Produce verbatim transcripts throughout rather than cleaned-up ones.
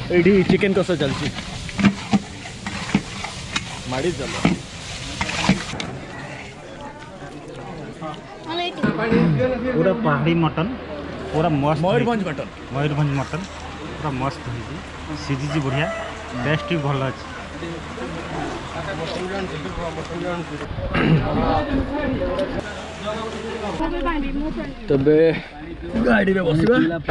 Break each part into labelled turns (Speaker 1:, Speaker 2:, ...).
Speaker 1: ये चिकेन कषा चलती माड़ी चल
Speaker 2: पूरा पहाड़ी मटन पूरा मस्त
Speaker 1: मयूरभंज मटन
Speaker 2: मयूरभंज मटन पूरा मस्त हो सीझी बढ़िया टेस्ट भी भल अच्छे
Speaker 1: तबे गाड़ी में बसवा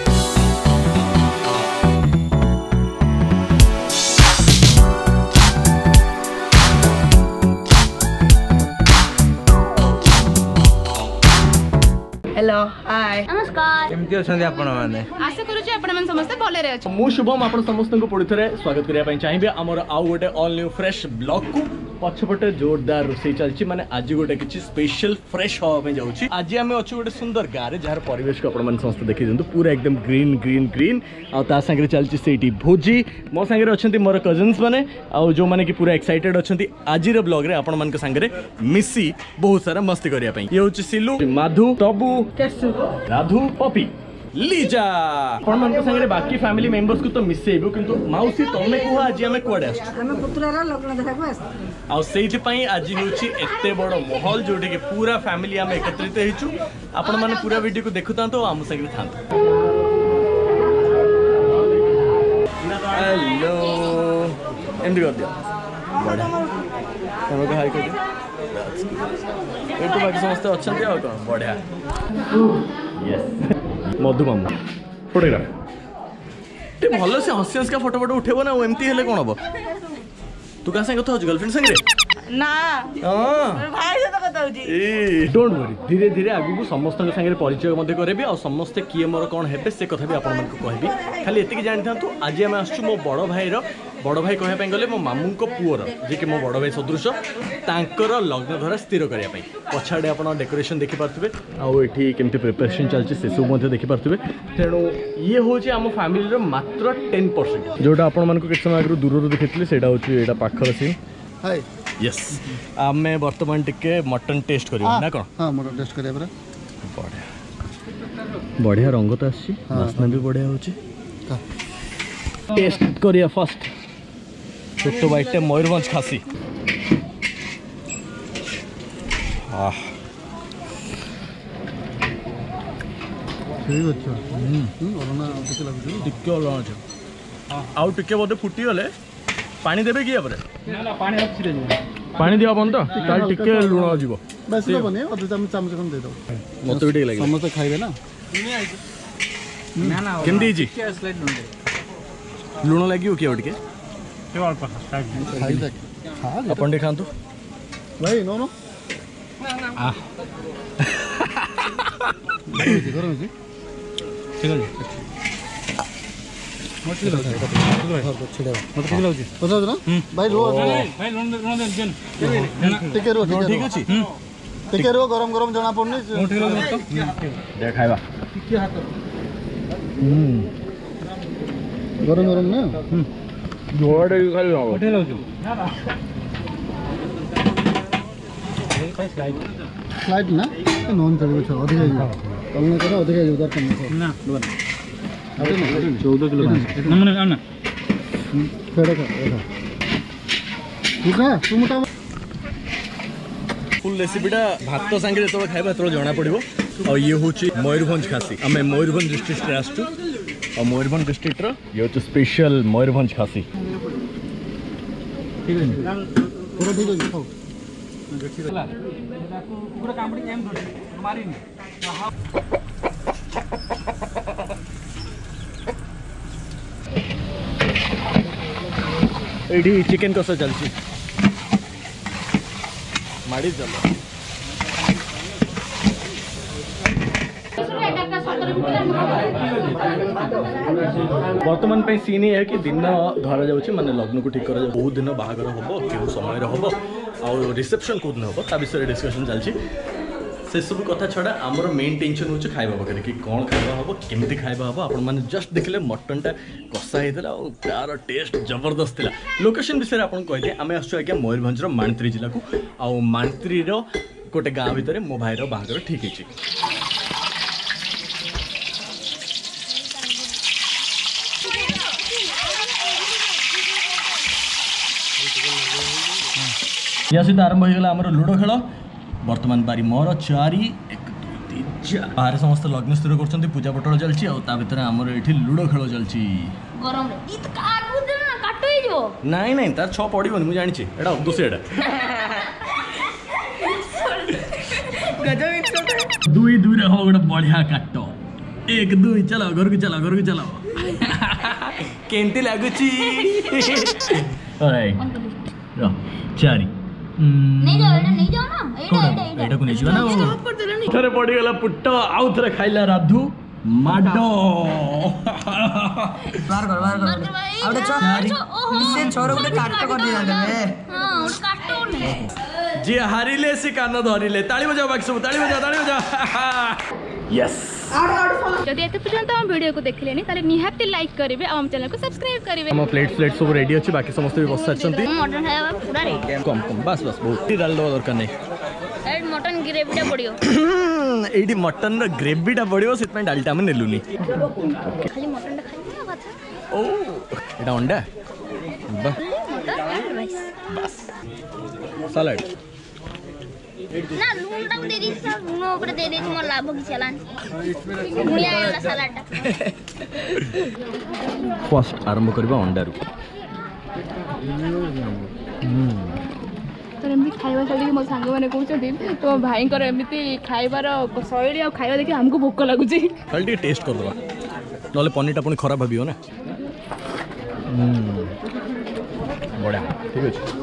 Speaker 3: हेलो हाय
Speaker 4: नमस्कार
Speaker 1: केमती अछंदी आपण माने
Speaker 4: आशा करू जे आपण मन समस्त भले रे अछि
Speaker 1: मु शुभम आपण समस्त को पुणी थे स्वागत करिया पई चाहिबे हमर आउ गोटे ऑल न्यू फ्रेश ब्लॉग को पछपटे जोरदार रोसई चलची माने आज गोटे किछि स्पेशल फ्रेश हवा में जाउची आज हमें अछि गोटे सुंदर गारे जार परिवेश को आपण मन समस्त देखि दिंतु पूरा एकदम ग्रीन ग्रीन ग्रीन आ ता संगे चलची सेठी भोजी मो संगे अछंती मोर कजिन्स माने आ जो माने कि पूरा एक्साइटेड अछंती आजिर ब्लॉग रे आपण मन के संगे मिसी बहुत सारा मस्ती करिया पई ये होची सिलू माधु तबु राधु पपी लीजा आपण मन के संगे बाकी फैमिली मेंबर्स को तो मिसेबो किंतु माउसी तमे को आज हमें कोडे आस
Speaker 3: हम पुत्रार लग्न देखा को आस
Speaker 1: आ सेठी पई आज होची एते बड़ माहौल जोटे के पूरा फैमिली हम एकत्रित हेचु आपण माने पूरा वीडियो को देखुता तो हम संगे थांत हेलो एंड कर दिया बड़ा तमे को हाय कर दिया ए तो बाकी समस्त अछंती आ कोन बढ़िया यस मधु मामू फोटोग्राफ ते भल से हसी हसी का फोटो फोटो उठेबो ना एमती हेले कोन हबो तू का संग कथा हो गर्लफ्रेंड संग रे
Speaker 3: ना
Speaker 1: हां
Speaker 3: भाई से तो कथा होजी
Speaker 1: ए डोंट वरी धीरे धीरे आगु को समस्त के संग परिचय मध्ये करेबी और समस्त किए मोर कोन हेबे से कथा भी आपण मन को कहबी खाली एति के जानथां तू आज हम आछू मो बड़ भाई रो बड़ भाई कहे पे गले मो मामू को पुअर जे कि मो बड़ भाई सदृश तांकर लग्न धरा स्थिर करिया पई पछाडे आपण डेकोरेशन देखि पारथबे आ एठी केमती प्रिपरेशन चलची से सब मध्ये देखि पारथबे तेणु ये होची हम फैमिली रो मात्र टेन परसेंट जोटा आपण मन को किछ समय आगु दूर देखितले सेटा होची एटा पाखर सीन
Speaker 5: हाय
Speaker 1: यस आमे वर्तमान टिके मटन टेस्ट करियो ना कोन
Speaker 5: हां मटन टेस्ट करिया बरा
Speaker 1: बढ़िया बढ़िया रंग तो आसी वासना भी बढ़िया होची टेस्ट करिया फर्स्ट छोटो बाइटे मयूरभंज खासी आह
Speaker 5: ठीक अच्छा हम्म ओरना टिके लागु
Speaker 1: टिके ओलना छ आउ टिके बोधे फुटी गले पानी देबे कि अपरे
Speaker 2: ना ना पानी अच्छी दे
Speaker 1: पानी दिया बन तो ताल टिके लुण जीवो
Speaker 5: बस तो बने अध चमच चमच खन दे दो
Speaker 1: मते भी ठीक लागे
Speaker 5: समस्त खाइबे ना
Speaker 2: ना ना
Speaker 1: केमदी जी
Speaker 2: क्या स्लाइड लूं दे
Speaker 1: लुण लागियो कि ओटके
Speaker 2: केवल अल्प
Speaker 5: खाइ तक हां
Speaker 1: अपन दे खांतु
Speaker 5: भाई नो नो
Speaker 1: आ
Speaker 5: करो जी
Speaker 2: ठीक है मत ले लो
Speaker 5: छिड़े
Speaker 2: मत ले लो जी
Speaker 5: पता ना भाई रो
Speaker 2: भाई लोन लोन दे जन
Speaker 5: टिके रो
Speaker 1: ठीक अछि
Speaker 5: टिके रो गरम गरम जना पड़नी
Speaker 2: ठीक लो मत
Speaker 1: दे खाइबा
Speaker 5: टिके हाथ
Speaker 1: हम्म
Speaker 5: गरम गरम ना
Speaker 1: जोड़े खाली हो
Speaker 2: उठे लो जो स्लाइड
Speaker 5: फ्लाइट ना नॉन चलो छ अधिक है तलने करा अधिक है उधर कम
Speaker 2: ना
Speaker 5: चौदह किलो
Speaker 2: नमने आना
Speaker 5: फेड़ा का ठीक है तू मोटा
Speaker 1: फुल रेसिपीटा भात संगे जो खाइबा तो जना पड़ो और ये हूँ मयूरभंज खासी आम मयूरभंज डिस्ट्रिक्ट आसचु और मयूरभंज डिस्ट्रिक्ट ये हूँ स्पेशल मयूरभंज खासी
Speaker 5: ठीक है पूरा ठीक है खाओ
Speaker 2: पूरा कामड़ी एम मारी
Speaker 1: ये चिकेन कषा चलची माड़ी चलो बर्तमान पे सीन है कि दिन धरा जाउछि माने लग्न को ठीक करा जाउ बहुत दिन बाहागर हबो केउ समय रे हबो आ रिसेप्शन को दिन हबो ता विषय डिस्कशन चलछि से सब कथा छड़ा आमर मेन टेंशन होछ खाइबा बकरे कि कोन खाइबा हबो केमिति खाइबा हबो आपण माने जस्ट देखले मटन टा कसा हेतला और तार टेस्ट जबरदस्त थिला लोकेशन विषय आपण कहते आमे आसु आके मयूरभंज रो मानत्री जिला को आ मानत्री रो गोटे गाँव भितर मो भाई रो बाहागर ठीक है या सहित आरंभ हो गला हमर लूडो खेल वर्तमान बारी मोर चारि एक दुई तीन चार बाहर समस्त लग्न स्थिर करछन्ती पूजा पटल चलछि आ ता भीतर हमर एठी लूडो खेल चलछि
Speaker 4: गरम रे इत काटू दे ना काटो ही जो
Speaker 1: नहीं नहीं तार छ पड़िबोनी मु जानि छि एडा दूसरेडा
Speaker 3: गजब
Speaker 1: दुई दुई रे हो गोटे बढ़िया काट एक दुई चलो घर को चलो घर को चलो केंती लागुची चारि
Speaker 4: नहीं जाओ एटा नहीं जाओ ना एटा एटा एटा
Speaker 1: एटा को नहीं जीवा ना थरे पड़ी गला पुट्ट आउ थरे खाइला राधु माडो
Speaker 3: बार कर बार कर आउटे छ निसे छोरो गुटे काट कर दिया देबे
Speaker 4: हां उस काटो ने
Speaker 1: जी हारिले से कान धरिले ताली बजाओ बाकी सब ताली बजाओ ताली बजाओ यस
Speaker 4: जदि एते पर्यंत हम वीडियो को देखलेनी ताले निहाती लाइक करिवे और हम चैनल को सब्सक्राइब करिवे
Speaker 1: हम प्लेट प्लेट सब रेडी अछि बाकी समस्त भी बस छथि
Speaker 4: मटन खाया पूरा रेडी
Speaker 1: कम कम बस बस बहुत डाल दो दरकार नहीं
Speaker 4: एड मटन ग्रेवीटा पड़ियो
Speaker 1: एडी मटन रो ग्रेवीटा पड़ियो सित में डालटा हम नेलुनी
Speaker 4: खाली मटन टा खाई ना बात
Speaker 1: ओ एटा अंडा बा
Speaker 4: मटन राइस
Speaker 1: बस सलाड
Speaker 4: ना लून टा दे दी सब लून ऊपर दे दे मोर लाभ की चलान मुड़िया वाला सलाड टा
Speaker 1: फर्स्ट आरंभ करबा अंडा रो
Speaker 4: तो एमती खाइबा शैली मो सांग मैंने कहते तो भाई एमती खाइबार शैली आ खाइबा देखि हमको भोक लगुच
Speaker 1: खाली टे टेस्ट कर दवा नले पनीर टा पुनी खराब भाबियो ना बड़ा ठीक अछि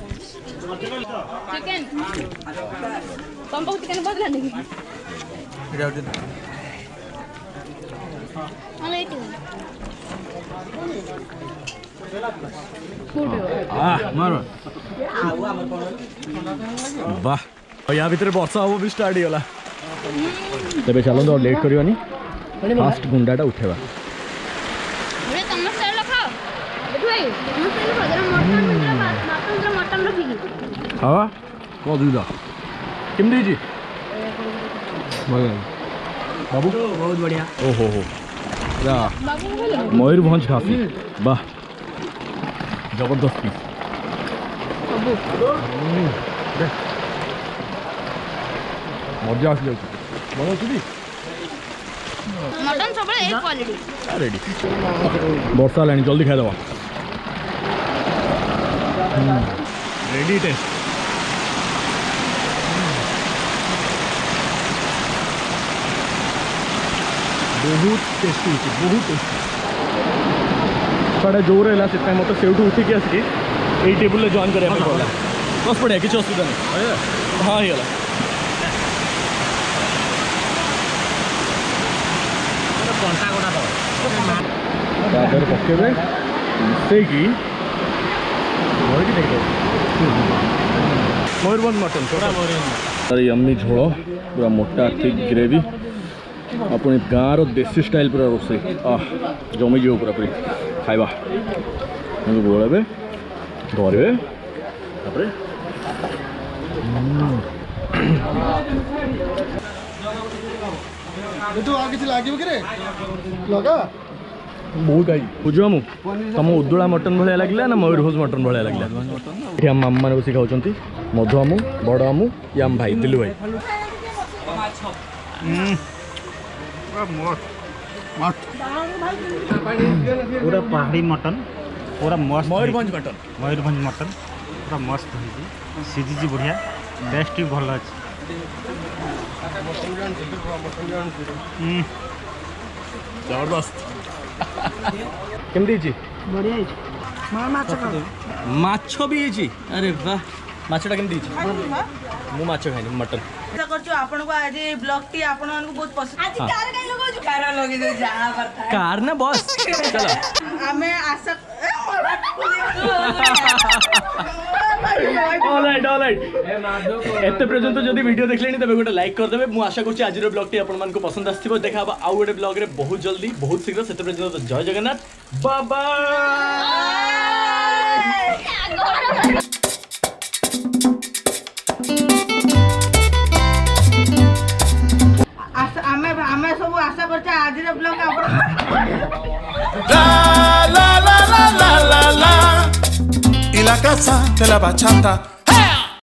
Speaker 4: चिकन कम बहुत चिकन बदला नहीं हां एटी
Speaker 1: आ मारो वाह और या भीतर वर्षा हो भी स्टार्ट होला तबे चलो तो लेट करिवानी फास्ट गुंडाटा उठेबा
Speaker 4: अरे तुम से लखाओ देखो भाई तुम से लखाओ जरा मटन मटन मटन रखी
Speaker 1: हां को दूला किम दीजी बाबू
Speaker 3: बहुत बढ़िया
Speaker 1: ओहो हो या
Speaker 4: बाबू बोले
Speaker 1: मयूरभंज खासी वाह जबरदस्त पीस मजा आस जाउछ बनो छी
Speaker 4: मटन सब एक क्वालिटी
Speaker 1: रेडी वर्षा लानी जल्दी खाई दवा रेडी टेस्ट बहुत टेस्टी बहुत टेस्टी साढ़े जोर है से मतलब से उठिक आसिक यही टेबुल जॉइन करा पड़ा बस पड़े किसी असुविधा नहीं हाँ हो पकेबे मिसेकी मयूरभंज मटन पूरा यम्मी झोल पूरा मोटा थिक ग्रेवी अपनी गाँव देसी स्टाइल पूरा रोसे आह जमी जीव पूरा पूरी खाइबा गोड़े धरवे तापर बहुत आई बुझो मु तुम उदुला मटन भाया लगे ना मयूरभंज मटन भाया लगे ये आम मामा मैंने बस खाऊँ मधु आमु बड़ आमु ये आम भाई दिलु भाई
Speaker 2: पूरा पहाड़ी मटन पूरा मस्त
Speaker 1: मयूरभंज मटन
Speaker 2: मयूरभंज मटन पूरा मस्त होइछि सिझिछि बढ़िया टेस्ट भी भल अछि
Speaker 1: जबरदस्त केमती छी
Speaker 3: बढ़िया है मां माछ खा
Speaker 1: माछ भी छी अरे वाह माछटा केमती छी मु माछ खाइनी मटन
Speaker 3: आशा करछु आपन को आज ब्लॉग टी आपन को बहुत पसंद आज कार काई लगो कार लगे दे जा करता
Speaker 1: कार ना बस चलो
Speaker 3: हमें आशा
Speaker 1: ऑलराइट ऑलराइट एते पर्यंत जदि वीडियो देखलेनी तबे गोटे लाइक कर देबे मु आशा करछि आज रो ब्लॉग टी आपन मान को पसंद आस्थिबो देखा बा आउ गोटे ब्लॉग रे बहुत जल्दी बहुत शीघ्र सेते पर्यंत जय जगन्नाथ बाय बाय
Speaker 3: सब आशा करते आज blog
Speaker 6: la la la la la la la y la casa de la bachata